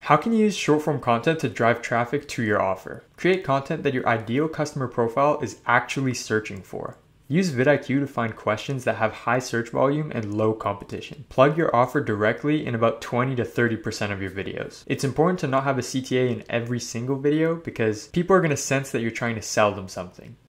How can you use short form content to drive traffic to your offer? Create content that your ideal customer profile is actually searching for. Use vidIQ to find questions that have high search volume and low competition. Plug your offer directly in about 20 to 30% of your videos. It's important to not have a CTA in every single video because people are going to sense that you're trying to sell them something.